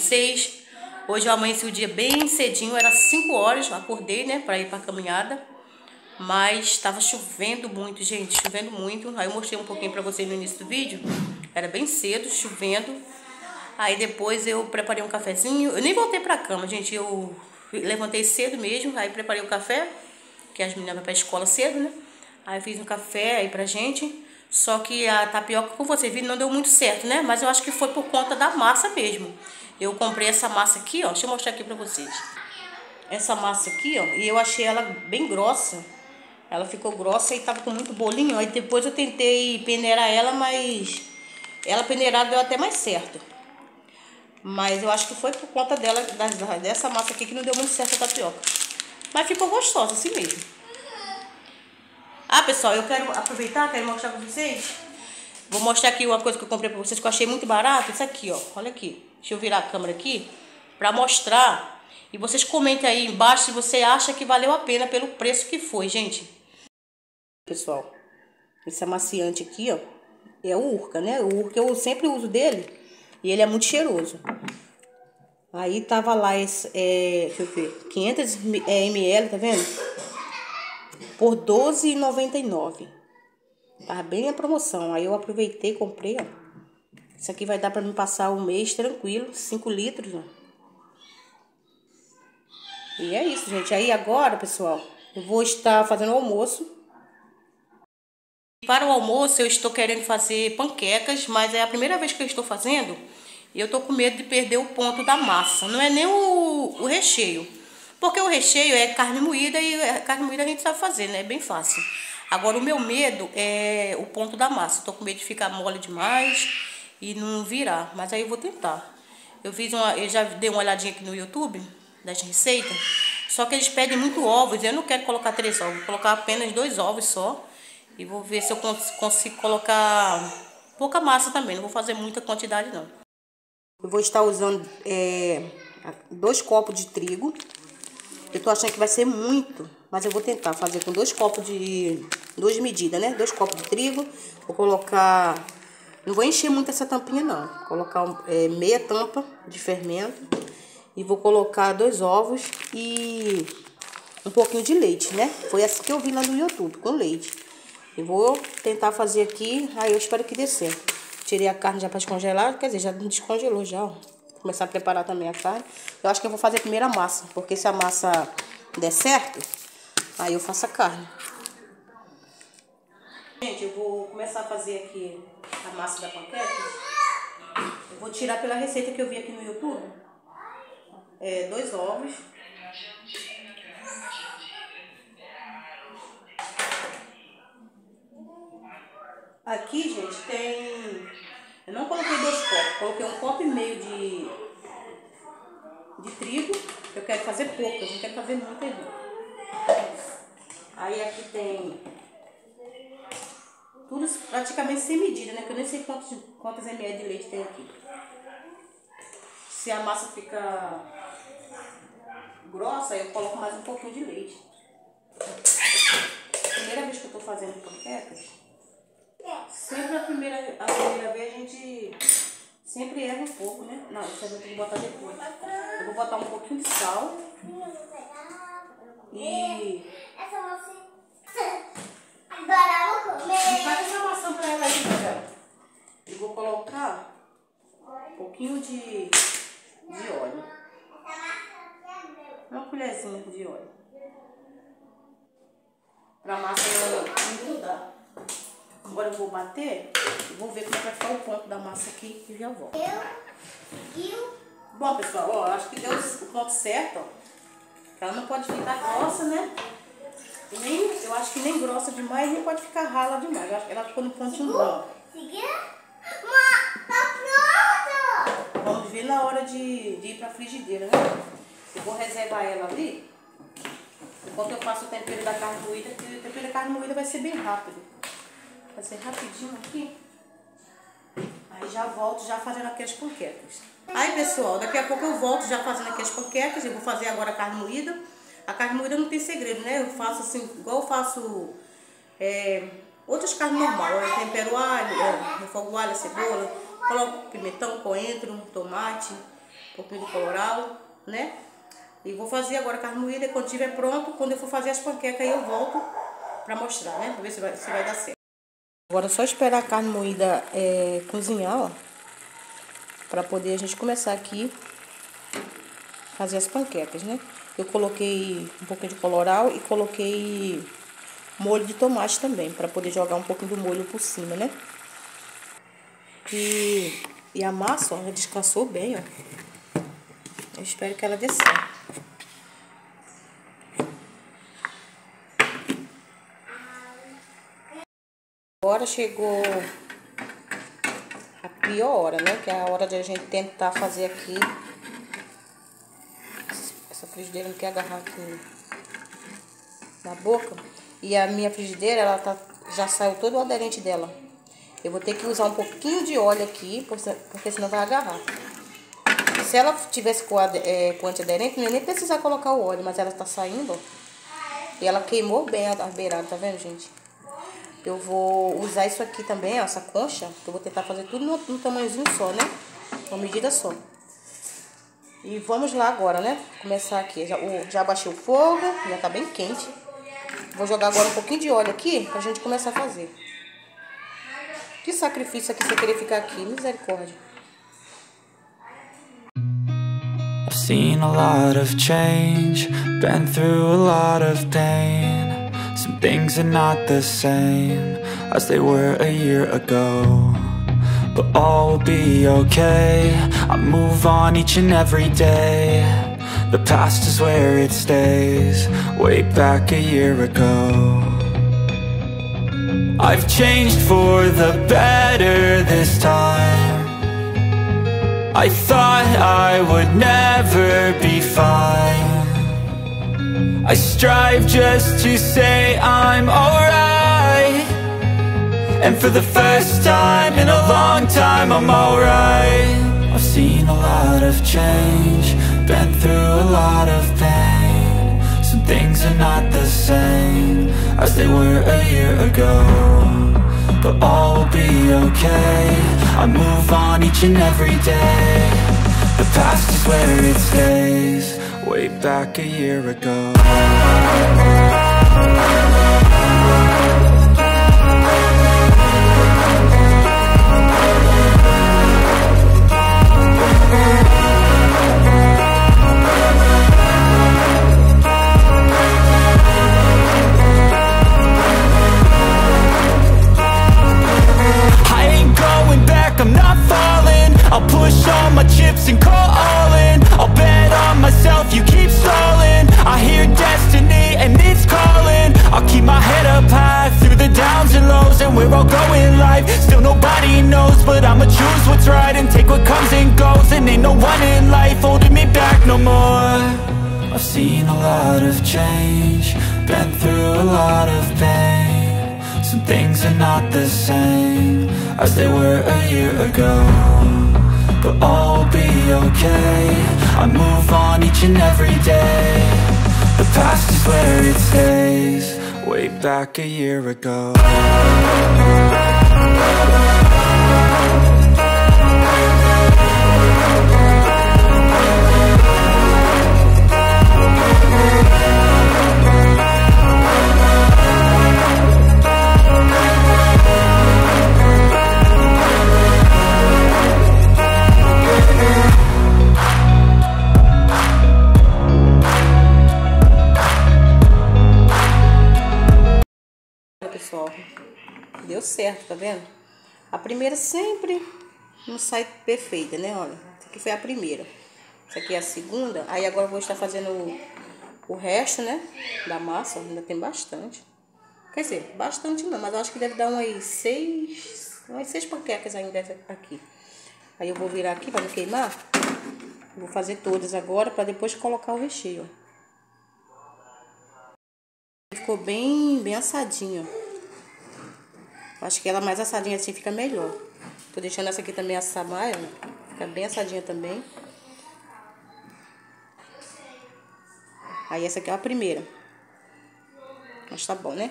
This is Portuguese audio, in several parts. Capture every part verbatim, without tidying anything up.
vocês? Hoje eu amanheci o dia bem cedinho, era cinco horas, eu acordei, né, pra ir pra caminhada. Mas estava chovendo muito, gente, chovendo muito. Aí eu mostrei um pouquinho pra vocês no início do vídeo. Era bem cedo, chovendo. Aí depois eu preparei um cafezinho. Eu nem voltei pra cama, gente, eu levantei cedo mesmo. Aí preparei o café, que as meninas vão pra escola cedo, né? Aí eu fiz um café aí pra gente. Só que a tapioca, como vocês viram, não deu muito certo, né? Mas eu acho que foi por conta da massa mesmo. Eu comprei essa massa aqui, ó. Deixa eu mostrar aqui pra vocês. Essa massa aqui, ó. E eu achei ela bem grossa. Ela ficou grossa e tava com muito bolinho. Aí depois eu tentei peneirar ela, mas ela peneirada deu até mais certo. Mas eu acho que foi por conta dela, dessa massa aqui, que não deu muito certo a tapioca. Mas ficou gostosa assim mesmo. Ah, pessoal, eu quero aproveitar, quero mostrar pra vocês. Vou mostrar aqui uma coisa que eu comprei pra vocês que eu achei muito barato. Isso aqui, ó. Olha aqui. Deixa eu virar a câmera aqui pra mostrar. E vocês comentem aí embaixo se você acha que valeu a pena pelo preço que foi, gente. Pessoal, esse amaciante aqui, ó, é o Urca, né? O Urca eu sempre uso dele e ele é muito cheiroso. Aí tava lá, esse, é, deixa eu ver, quinhentos mililitros, tá vendo? Por doze reais e noventa e nove centavos. Tava bem a promoção. Aí eu aproveitei e comprei, ó. Isso aqui vai dar pra me passar um mês tranquilo, cinco litros, ó. E é isso, gente. Aí agora, pessoal, eu vou estar fazendo o almoço. Para o almoço eu estou querendo fazer panquecas, mas é a primeira vez que eu estou fazendo e eu estou com medo de perder o ponto da massa. Não é nem o, o recheio, porque o recheio é carne moída e carne moída a gente sabe fazer, né? É bem fácil. Agora o meu medo é o ponto da massa. Estou com medo de ficar mole demais e não virar, mas aí eu vou tentar. Eu fiz uma, eu já dei uma olhadinha aqui no YouTube das receitas, só que eles pedem muito ovos. Eu não quero colocar três ovos, vou colocar apenas dois ovos só. E vou ver se eu cons consigo colocar pouca massa também. Não vou fazer muita quantidade, não. Eu vou estar usando é, dois copos de trigo. Eu tô achando que vai ser muito, mas eu vou tentar fazer com dois copos de... Duas medidas, né? Dois copos de trigo. Vou colocar... Não vou encher muito essa tampinha, não. Vou colocar é, meia tampa de fermento. E vou colocar dois ovos e um pouquinho de leite, né? Foi essa que eu vi lá no YouTube, com leite. E vou tentar fazer aqui, aí eu espero que dê certo. Tirei a carne já para descongelar, quer dizer, já descongelou já, ó. Vou começar a preparar também a carne. Eu acho que eu vou fazer primeiro a massa, porque se a massa der certo, aí eu faço a carne. Gente, eu vou começar a fazer aqui a massa da panqueca. Eu vou tirar pela receita que eu vi aqui no YouTube. É, dois ovos. Aqui, gente, tem... Eu não coloquei dois copos, coloquei um copo e meio de, de trigo. Eu quero fazer pouco, eu não quero fazer muito aí. Aí aqui tem tudo praticamente sem medida, né? Que eu nem sei quantos, quantos ml de leite tem aqui. Se a massa fica grossa, eu coloco mais um pouquinho de leite. Primeira vez que eu tô fazendo panquecas, sempre a primeira, a primeira vez a gente sempre erra um pouco, né? Não, isso eu vou ter que botar depois. Eu vou botar um pouquinho de sal. E... Agora eu vou comer. Faz essa maçã pra ela aí, Gabriel. E vou colocar um pouquinho de, de óleo. Uma colherzinha de óleo. Pra massa não grudar. Agora eu vou bater e vou ver como é que vai ficar o ponto da massa aqui e já volto. Bom, pessoal, ó, acho que deu o ponto certo, ó. Ela não pode ficar grossa, né? Nem, eu acho que nem grossa demais, nem pode ficar rala demais. Eu acho que ela ficou no pontinho bom. Vamos ver na hora de, de ir pra frigideira, né? Eu vou reservar ela ali. Enquanto eu faço o tempero da carne moída, que o tempero da carne moída vai ser bem rápido. Vai ser rapidinho aqui. Aí já volto já fazendo aqui as panquecas. Aí, pessoal, daqui a pouco eu volto já fazendo aqui as panquecas. Eu vou fazer agora a carne moída. A carne moída não tem segredo, né? Eu faço assim, igual eu faço é, outras carnes normais. Eu tempero alho, é, refogo alho, cebola, coloco pimentão, coentro, tomate. Um pouquinho de colorau, né? E vou fazer agora a carne moída e quando estiver pronto, quando eu for fazer as panquecas, aí eu volto pra mostrar, né? Pra ver se vai, se vai dar certo. Agora é só esperar a carne moída é, cozinhar, ó. Pra poder a gente começar aqui fazer as panquecas, né? Eu coloquei um pouquinho de colorau e coloquei molho de tomate também, pra poder jogar um pouquinho do molho por cima, né? E, e a massa, ó, ela descansou bem, ó. Eu espero que ela dê certo. Agora chegou a pior hora, né? Que é a hora de a gente tentar fazer aqui. Essa frigideira não quer agarrar aqui na boca. E a minha frigideira, ela tá, já saiu todo o aderente dela. Eu vou ter que usar um pouquinho de óleo aqui, porque senão vai agarrar. Se ela tivesse com, é, com antiaderente, não ia nem precisar colocar o óleo, mas ela tá saindo, ó. E ela queimou bem a beirada, tá vendo, gente? Eu vou usar isso aqui também, ó, essa concha. Eu vou tentar fazer tudo no, no tamanhozinho só, né? Uma medida só. E vamos lá agora, né? Começar aqui. Já, o, já baixei o fogo, já tá bem quente. Vou jogar agora um pouquinho de óleo aqui pra gente começar a fazer. Que sacrifício aqui você querer ficar aqui, misericórdia. I've seen a lot of change, been through a lot of pain. Some things are not the same as they were a year ago, but all will be okay. I move on each and every day. The past is where it stays, way back a year ago. I've changed for the better this time. I thought I would never be fine. I strive just to say I'm alright, and for the first time in a long time I'm alright. I've seen a lot of change, been through a lot of pain. Some things are not the same as they were a year ago, but all will be okay. I move on each and every day. The past is where it stays, way back a year ago. I'm not falling, I'll push all my chips and call all in. I'll bet on myself, you keep stalling. I hear destiny and it's calling. I'll keep my head up high through the downs and lows, and where I'll go in life, still nobody knows. But I'ma choose what's right and take what comes and goes. And ain't no one in life holding me back no more. I've seen a lot of change, been through a lot of pain. Some things are not the same as they were a year ago, but all will be okay. I move on each and every day. The past is where it stays, way back a year ago. Pessoal, deu certo, tá vendo? A primeira sempre não sai perfeita, né? Olha, essa aqui foi a primeira, essa aqui é a segunda. Aí agora eu vou estar fazendo o, o resto, né, da massa. Ainda tem bastante, quer dizer, bastante não, mas eu acho que deve dar umas seis, umas seis panquecas ainda aqui. Aí eu vou virar aqui para não queimar. Vou fazer todas agora para depois colocar o recheio. Ficou bem, bem assadinho. Acho que ela mais assadinha assim fica melhor. Tô deixando essa aqui também assar mais, ó. Fica bem assadinha também. Aí essa aqui é a primeira. Mas tá bom, né?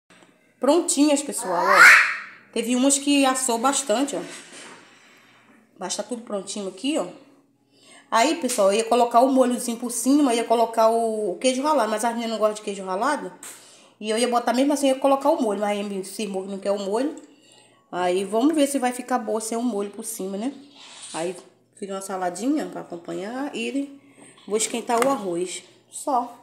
Prontinhas, pessoal, ó. Teve umas que assou bastante, ó. Basta tudo prontinho aqui, ó. Aí, pessoal, eu ia colocar o molhozinho por cima, ia colocar o queijo ralado, mas as meninas não gostam de queijo ralado. E eu ia botar mesmo assim, eu ia colocar o molho, mas aí me cismou que não quer o molho. Aí, vamos ver se vai ficar boa sem o molho por cima, né? Aí, fiz uma saladinha pra acompanhar e vou esquentar o arroz. Só.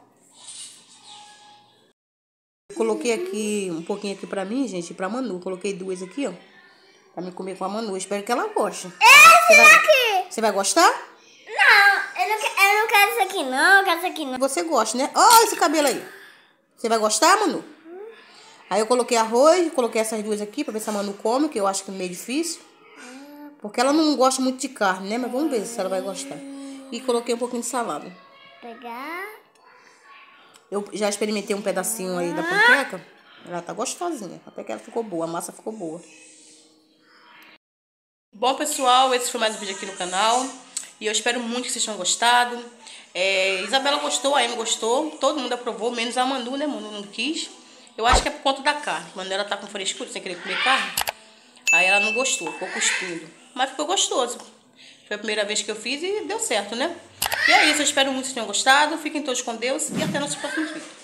Coloquei aqui um pouquinho aqui pra mim, gente, pra Manu. Coloquei duas aqui, ó. Pra me comer com a Manu. Espero que ela goste. Esse vai, aqui! Você vai gostar? Não, eu não, que, eu não quero isso aqui não, eu quero isso aqui não. Você gosta, né? Olha esse cabelo aí. Você vai gostar, Manu? Hum. Aí eu coloquei arroz, coloquei essas duas aqui pra ver se a Manu come, que eu acho que é meio difícil. Hum. Porque ela não gosta muito de carne, né? Mas vamos ver se ela vai gostar. E coloquei um pouquinho de salada. Pegar... Eu já experimentei um pedacinho aí da panqueca. Ela tá gostosinha. Até que ela ficou boa. A massa ficou boa. Bom, pessoal, esse foi mais um vídeo aqui no canal. E eu espero muito que vocês tenham gostado. É, Isabela gostou, a Amy gostou. Todo mundo aprovou, menos a Manu, né? Manu não quis. Eu acho que é por conta da carne. Quando ela tá com frescura, sem querer comer carne. Aí ela não gostou, ficou cuspindo. Mas ficou gostoso. Foi a primeira vez que eu fiz e deu certo, né? E é isso, eu espero muito que vocês tenham gostado. Fiquem todos com Deus e até nosso próximo vídeo.